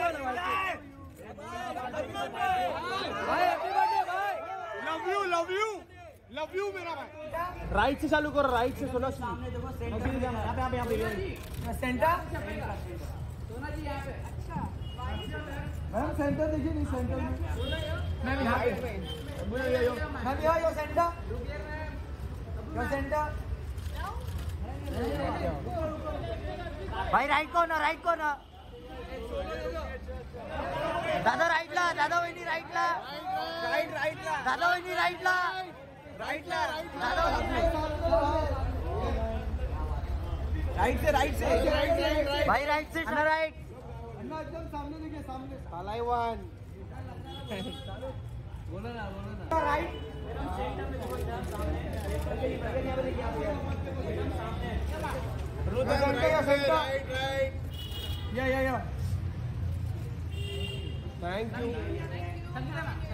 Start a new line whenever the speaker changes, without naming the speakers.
Love you मेरा भाई।
Right से चालू करो, राइट से। सोना
सामने देखो सेंटर सेंटर सोना जी यहाँ पे। अच्छा मैम सेंटर देखिए, नहीं सेंटर में मैम यहाँ पे ma'am yo centre yo centre भाई। राइट को ना दादा राइट ला, दादा वहिनी राइट ला, राइट ला दादा वहिनी राइट ला, राइट दादा वहिनी राइट से भाई, राइट से ना, राइट एकदम सामने देखिए, सामने
पालाईवन।
बोलो ना राइट
राइट
या
थैंक यू।